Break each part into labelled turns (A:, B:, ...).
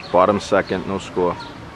A: Bottom second, no score.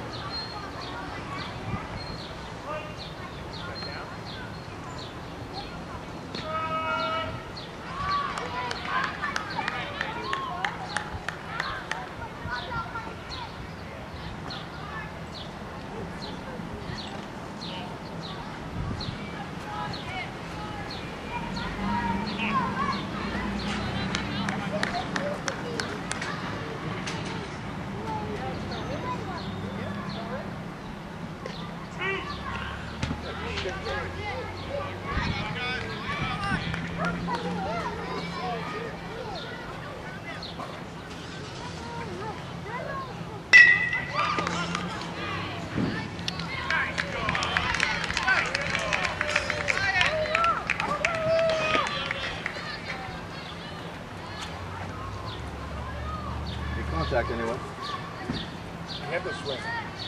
A: Contact anyway.
B: You have to swing.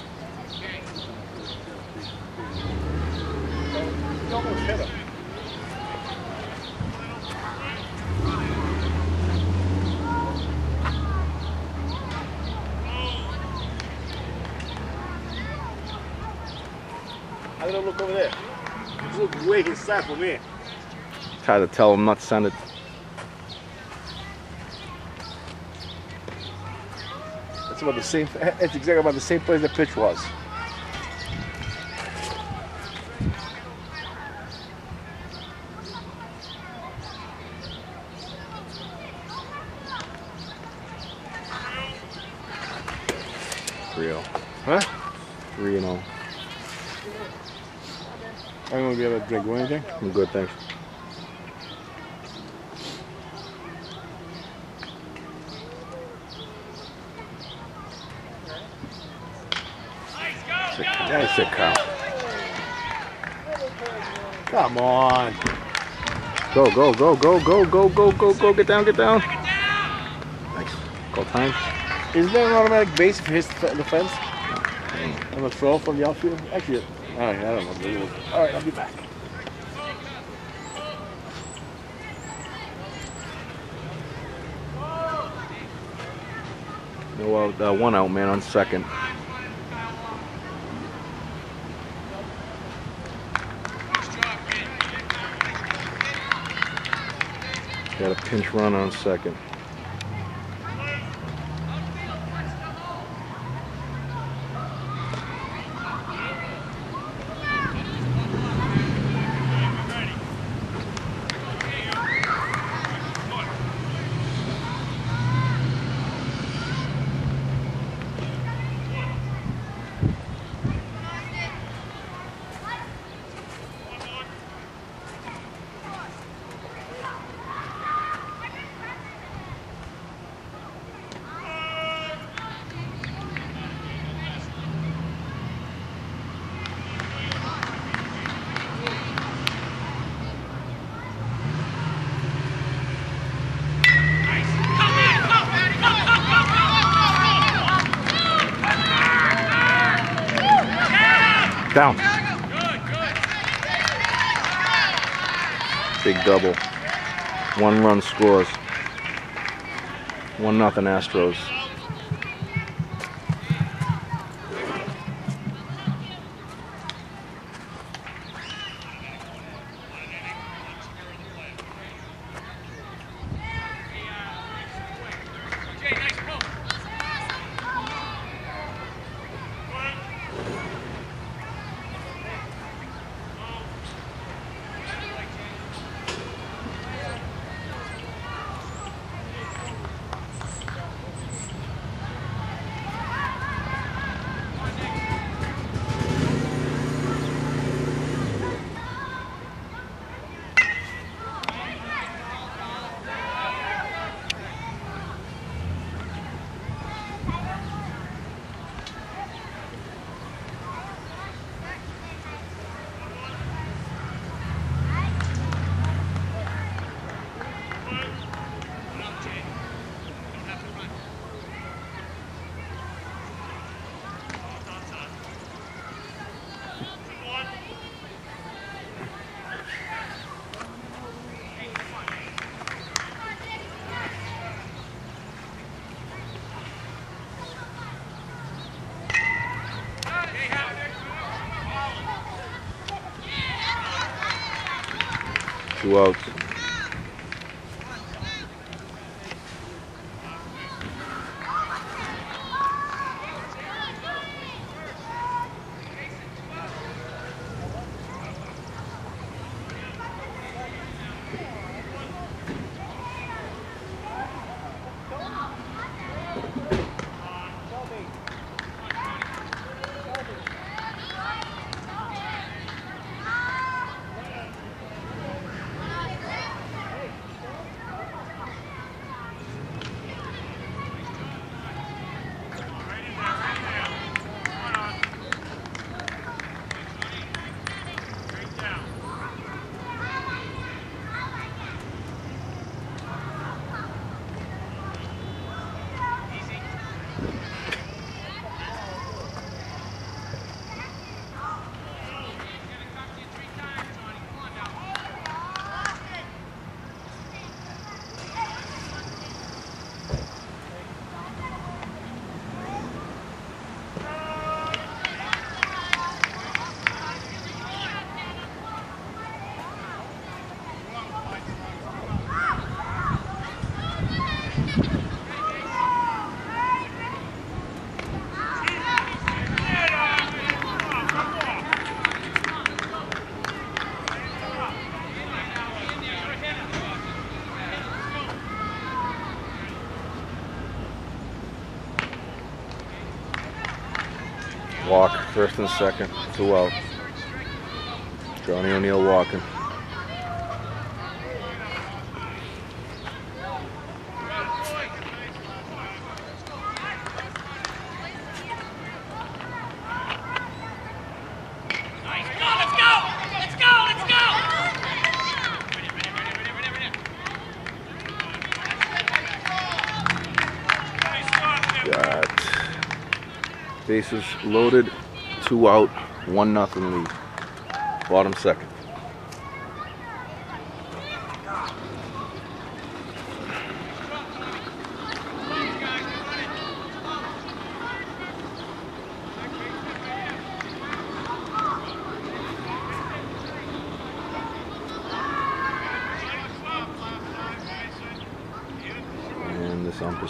B: You almost hit him. I don't look over there. Look way inside for me.
A: Tried to tell him not to send it.
B: It's about the same. It's exactly about the same place the pitch was.
A: Real.
B: Huh?
A: 3-0.
B: I'm gonna be able to drink or anything.
A: I'm good, thanks.
B: That's it, Kyle. Come on.
A: Go, go, go, go, go, go, go, go, go. Get down, get down. Nice. Goal time.
B: Is there an automatic base if he hits the fence? On the throw from the outfield? Actually, all right, I don't know. All right, I'll be back.
A: No, one out man on second. Got a pinch run on second. Down. Big double. 1 run scores. 1-0 Astros. 2 outs. Walk, first and second, 2 out. Johnny O'Neill walking. Got bases loaded, 2 out, 1-0 lead. Bottom second. And this ump is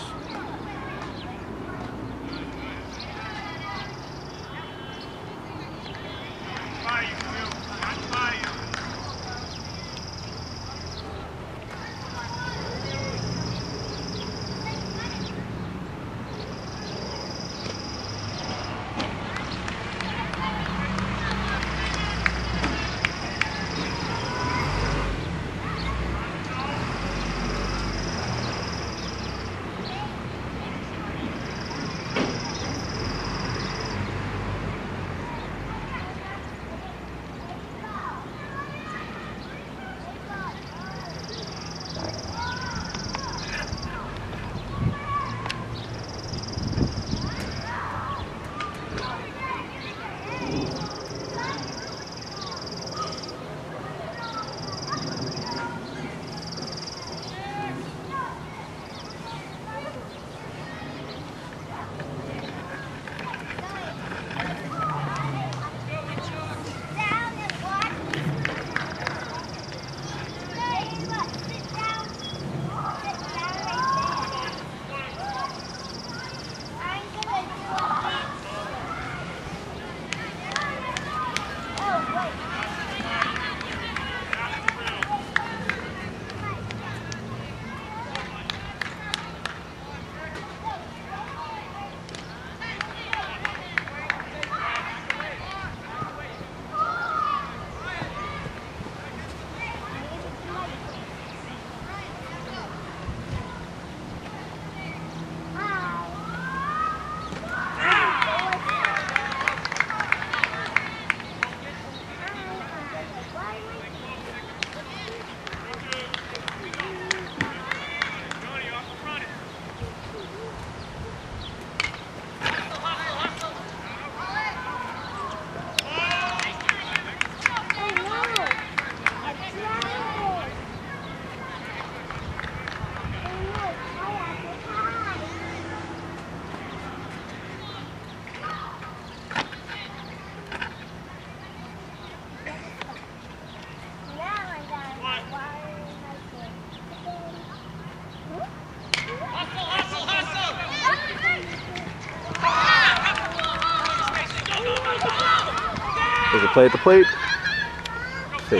A: There's a play at the plate. Safe.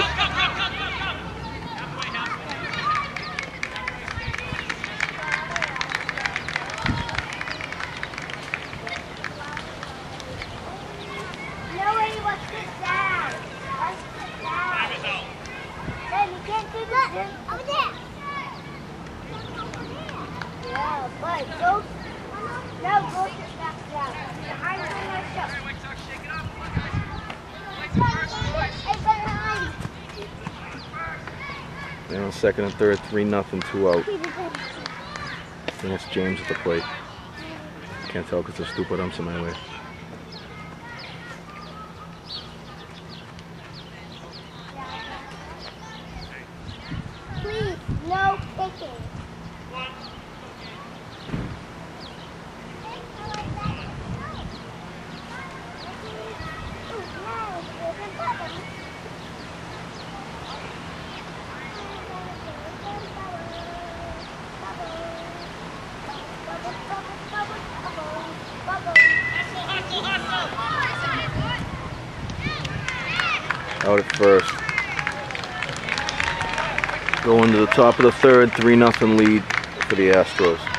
C: Nobody wants to sit down. Let's sit down. Hey, you can't do that. Over there. Yeah, but go. No, go sit back down. Behind the show.
A: And on second and third, 3-0, 2 out. And it's James at the plate. Can't tell because there's stupid umps in my way.
C: Please, no kicking.
A: Out at first. Going to the top of the third, 3-0 lead for the Astros.